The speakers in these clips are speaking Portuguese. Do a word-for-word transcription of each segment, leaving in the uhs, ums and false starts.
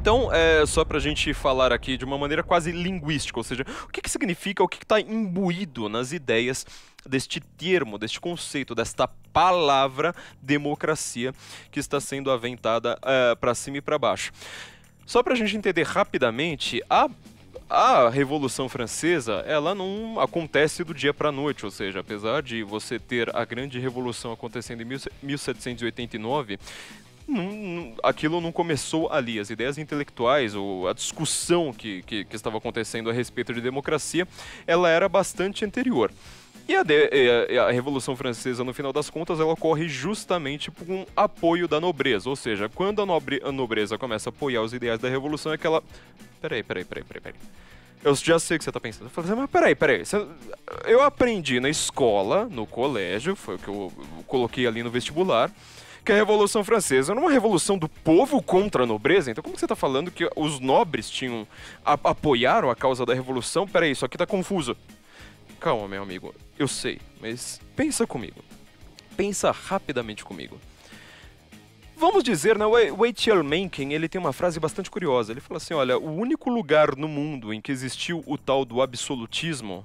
Então, é, só pra gente falar aqui de uma maneira quase linguística, ou seja, o que que significa, o que está imbuído nas ideias deste termo, deste conceito, desta palavra democracia que está sendo aventada uh, para cima e para baixo. Só pra gente entender rapidamente, a A Revolução Francesa, ela não acontece do dia para a noite, ou seja, apesar de você ter a grande revolução acontecendo em mil setecentos e oitenta e nove, não, não, aquilo não começou ali. As ideias intelectuais, ou a discussão que, que, que estava acontecendo a respeito de democracia, ela era bastante anterior. E a, de, a Revolução Francesa, no final das contas, ela ocorre justamente por um apoio da nobreza, ou seja, quando a, nobre, a nobreza começa a apoiar os ideais da Revolução, é que ela... Peraí, peraí, peraí, peraí, peraí. Eu já sei o que você tá pensando. Eu falei assim, mas peraí, peraí. Você... Eu aprendi na escola, no colégio, foi o que eu coloquei ali no vestibular, que a Revolução Francesa era uma revolução do povo contra a nobreza. Então como que você tá falando que os nobres tinham a... apoiaram a causa da Revolução? Peraí, isso aqui tá confuso. Calma, meu amigo. Eu sei, mas pensa comigo. Pensa rapidamente comigo. Vamos dizer, né, o Etienne Mencken, ele tem uma frase bastante curiosa. Ele fala assim, olha, o único lugar no mundo em que existiu o tal do absolutismo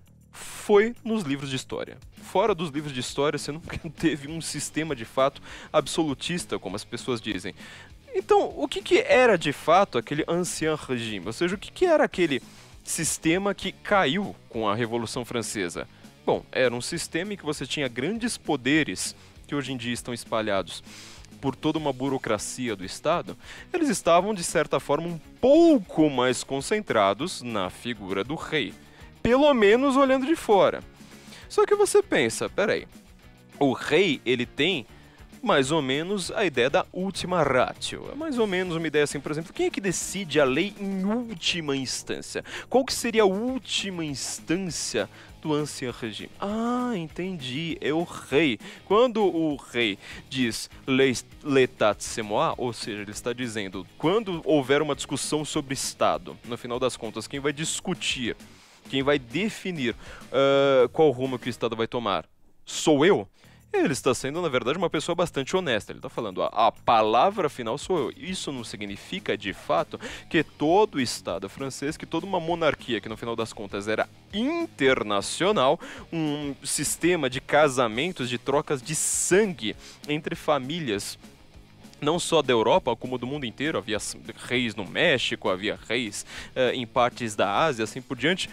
foi nos livros de história. Fora dos livros de história, você nunca teve um sistema de fato absolutista, como as pessoas dizem. Então, o que, que era de fato aquele ancien régime? Ou seja, o que, que era aquele sistema que caiu com a Revolução Francesa? Bom, era um sistema em que você tinha grandes poderes, que hoje em dia estão espalhados por toda uma burocracia do Estado. Eles estavam, de certa forma, um pouco mais concentrados na figura do rei. Pelo menos olhando de fora. Só que você pensa, peraí, o rei, ele tem mais ou menos a ideia da ultima ratio. É mais ou menos uma ideia assim, por exemplo, quem é que decide a lei em última instância? Qual que seria a última instância do ancien régime? Ah, entendi, é o rei. Quando o rei diz l'état c'est moi, ou seja, ele está dizendo, quando houver uma discussão sobre Estado, no final das contas, quem vai discutir, quem vai definir uh, qual rumo que o Estado vai tomar, sou eu? Ele está sendo, na verdade, uma pessoa bastante honesta. Ele está falando, a, a palavra final sou eu. Isso não significa, de fato, que todo o Estado francês, que toda uma monarquia, que no final das contas era internacional, um sistema de casamentos, de trocas de sangue entre famílias, não só da Europa, como do mundo inteiro. Havia reis no México, havia reis uh, em partes da Ásia, assim por diante.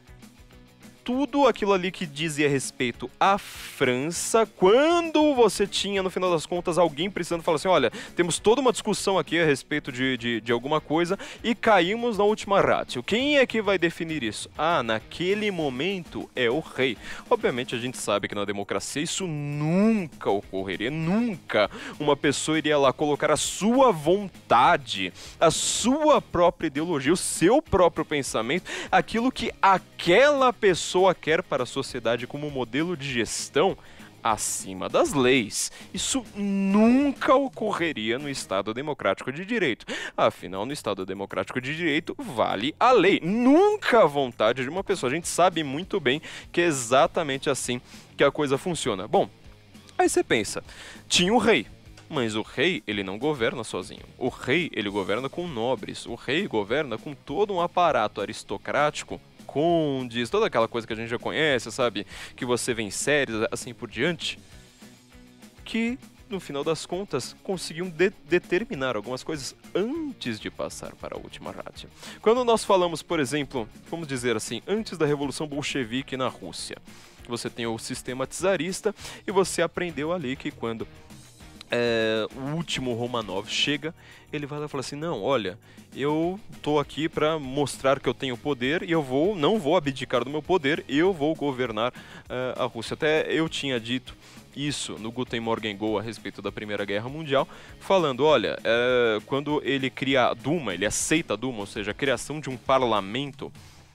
Tudo aquilo ali que dizia respeito à França, quando você tinha, no final das contas, alguém precisando falar assim, olha, temos toda uma discussão aqui a respeito de, de, de alguma coisa e caímos na última ratio. Quem é que vai definir isso? Ah, naquele momento é o rei. Obviamente a gente sabe que na democracia isso nunca ocorreria, nunca uma pessoa iria lá colocar a sua vontade, a sua própria ideologia, o seu próprio pensamento, aquilo que aquela pessoa quer para a sociedade como modelo de gestão acima das leis. Isso nunca ocorreria no Estado Democrático de Direito. Afinal, no Estado Democrático de Direito vale a lei, nunca a vontade de uma pessoa. A gente sabe muito bem que é exatamente assim que a coisa funciona. Bom, aí você pensa, tinha o rei. Mas o rei, ele não governa sozinho. O rei, ele governa com nobres. O rei governa com todo um aparato aristocrático, condes, toda aquela coisa que a gente já conhece, sabe? Que você vê em séries, assim por diante. Que, no final das contas, conseguiam de determinar algumas coisas antes de passar para a última ratio. Quando nós falamos, por exemplo, vamos dizer assim, antes da Revolução Bolchevique na Rússia, você tem o sistema czarista e você aprendeu ali que quando É, o último Romanov chega, ele vai lá e fala assim, não, olha, eu tô aqui para mostrar que eu tenho poder e eu vou, não vou abdicar do meu poder, eu vou governar uh, a Rússia. Até eu tinha dito isso no Guten Morgen Go a respeito da Primeira Guerra Mundial, falando, olha, uh, quando ele cria a Duma, ele aceita a Duma, ou seja, a criação de um parlamento,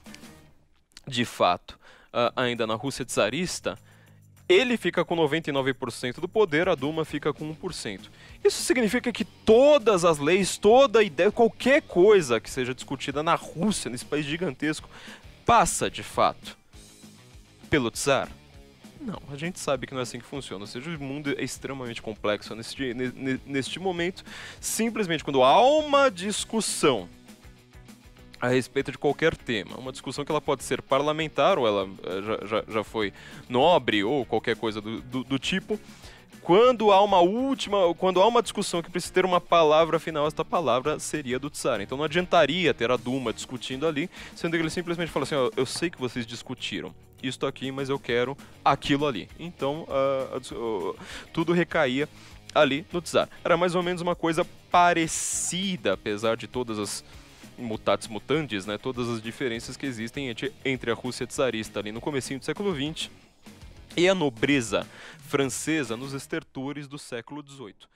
de fato, uh, ainda na Rússia czarista, ele fica com noventa e nove por cento do poder, a Duma fica com um por cento. Isso significa que todas as leis, toda ideia, qualquer coisa que seja discutida na Rússia, nesse país gigantesco, passa, de fato, pelo czar? Não, a gente sabe que não é assim que funciona, ou seja, o mundo é extremamente complexo neste, ne- neste momento. Simplesmente quando há uma discussão a respeito de qualquer tema, uma discussão que ela pode ser parlamentar, ou ela eh, já, já, já foi nobre, ou qualquer coisa do, do, do tipo, quando há uma última, quando há uma discussão que precisa ter uma palavra final, esta palavra seria do Tsar. Então não adiantaria ter a Duma discutindo ali, sendo que ele simplesmente fala assim, ó, eu sei que vocês discutiram isto aqui, mas eu quero aquilo ali. Então uh, uh, tudo recaía ali no Tsar. Era mais ou menos uma coisa parecida, apesar de todas as mutatis mutandis, né, todas as diferenças que existem entre, entre a Rússia tsarista ali no comecinho do século vinte e a nobreza francesa nos estertores do século dezoito.